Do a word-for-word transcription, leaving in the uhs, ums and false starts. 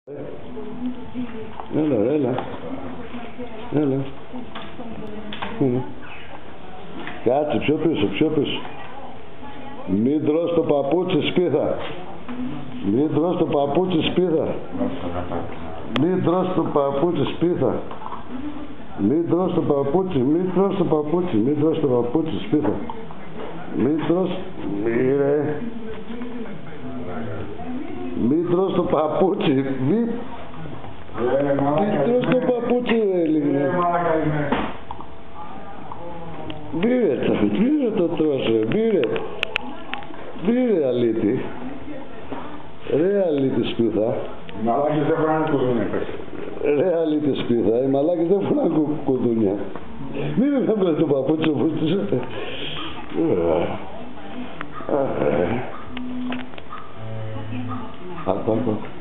Έλα, έλα. Έλα. Έλα. Κάτσε, πιο πίσω, πιο πίσω. Μην τρως το παπούτσι σπίθα. Μην τρως το παπούτσι σπίθα. Μην τρως το παπούτσι σπίθα. Μην τρως το παπούτσι, μην τρως το παπούτσι, μην τρως το παπούτσι σπίθα. Μην τρως, μη ρε. Μην τρως το παπούτσι, μην... Μην τρως το παπούτσι ρε λίγο. Μη ρε το, μη ρε το τρως ρε, μη ρε. Μη ρε αλήτη. Ρε αλήτη σπίθα. Οι μαλάκες δεν φοράνε κουδούνια. Ρε αλήτη σπίθα, οι μαλάκες δεν φοράνε κουδούνια. Μη με βλέπεις το παπούτσι όπως τους... Άκου, άκου.